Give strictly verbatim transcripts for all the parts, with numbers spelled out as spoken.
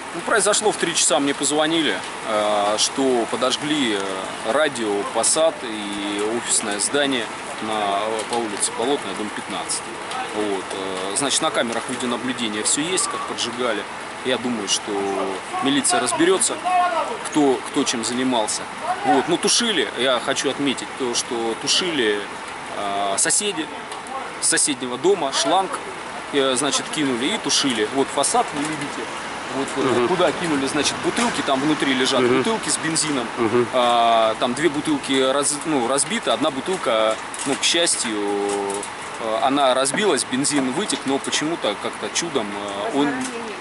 Ну, произошло в три часа, мне позвонили, что подожгли радио Passat и офисное здание на, по улице Болотная, дом пятнадцать. Вот. Значит, на камерах видеонаблюдения все есть, как поджигали. Я думаю, что милиция разберется, кто, кто чем занимался. Вот. Но тушили, я хочу отметить то, что тушили э, соседи с соседнего дома, шланг, э, значит, кинули и тушили. Вот фасад, вы видите. Вот, uh-huh. Куда кинули, значит, бутылки, там внутри лежат uh-huh. бутылки с бензином, uh-huh. а, там две бутылки раз, ну, разбиты, одна бутылка, ну, к счастью, она разбилась, бензин вытек, но почему-то как-то чудом он,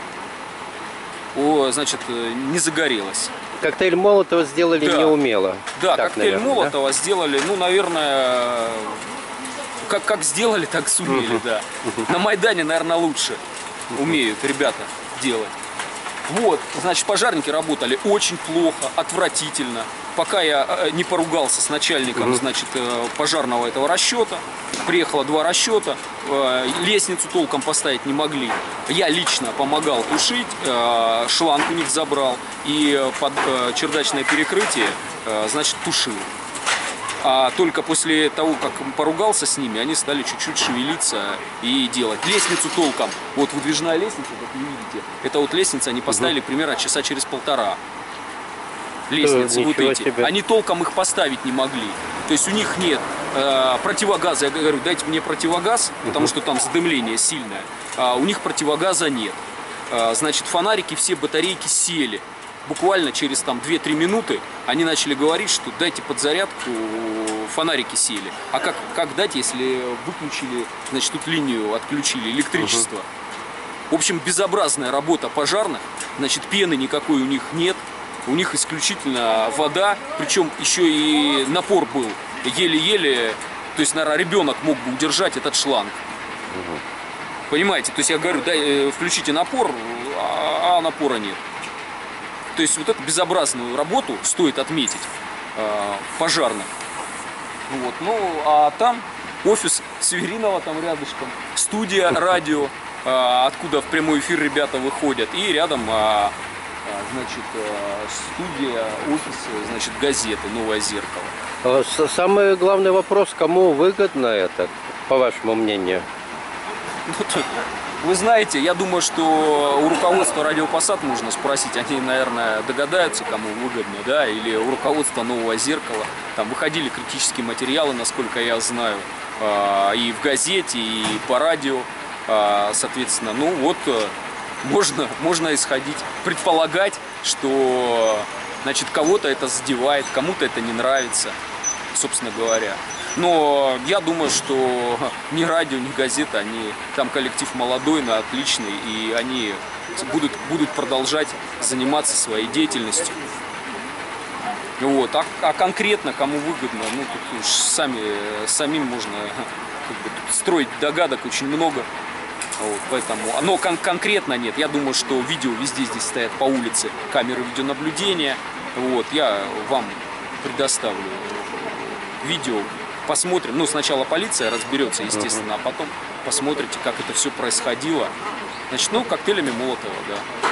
о, значит, не загорелась. Коктейль Молотова сделали да. неумело. Да, так, коктейль наверное, Молотова да? сделали, ну, наверное, как, как сделали, так сумели, uh-huh. да. Uh-huh. На Майдане, наверное, лучше uh-huh. умеют ребята делать. Вот, значит, пожарники работали очень плохо, отвратительно. Пока я не поругался с начальником, значит, пожарного этого расчета, приехало два расчета, лестницу толком поставить не могли. Я лично помогал тушить, шланг у них забрал и под чердачное перекрытие, значит, тушил. А только после того, как поругался с ними, они стали чуть-чуть шевелиться и делать. Лестницу толком, вот выдвижная лестница, как вы видите, это вот лестница они поставили угу. примерно часа через полтора. Лестницы вот эти. Себе. Они толком их поставить не могли. То есть у них нет э, противогаза. Я говорю, дайте мне противогаз, угу. потому что там задымление сильное. А у них противогаза нет. А, значит, фонарики, все батарейки сели. Буквально через там две-три минуты они начали говорить, что дайте подзарядку, фонарики сели. А как, как дать, если выключили, значит, тут линию отключили, электричество? Uh-huh. В общем, безобразная работа пожарных, значит, пены никакой у них нет, у них исключительно вода, причем еще и напор был, еле-еле, то есть, наверное, ребенок мог бы удержать этот шланг. Uh-huh. Понимаете, то есть я говорю, дай, включите напор, а, а напора нет. То есть вот эту безобразную работу стоит отметить э, пожарных. Вот. Ну, а там офис Северинова там рядышком, студия радио, э, откуда в прямой эфир ребята выходят, и рядом э, значит, э, студия, офис, значит, газеты «Новое зеркало». Самый главный вопрос, кому выгодно это, по вашему мнению? Вы знаете, я думаю, что у руководства радио Passat нужно спросить, они, наверное, догадаются, кому выгодно, да, или у руководства «Нового зеркала». Там выходили критические материалы, насколько я знаю, и в газете, и по радио, соответственно. Ну вот, можно, можно исходить, предполагать, что, значит, кого-то это задевает, кому-то это не нравится, собственно говоря. Но я думаю, что ни радио, ни газета, они, там коллектив молодой, но отличный, и они будут, будут продолжать заниматься своей деятельностью. Вот. А, а конкретно кому выгодно, ну тут уж сами, самим можно как бы, строить догадок очень много. Вот, поэтому, но кон конкретно нет. Я думаю, что видео везде здесь стоят по улице, камеры видеонаблюдения. Вот, я вам предоставлю видео. Посмотрим, ну сначала полиция разберется, естественно, а потом посмотрите, как это все происходило. Значит, ну, коктейлями Молотова, да.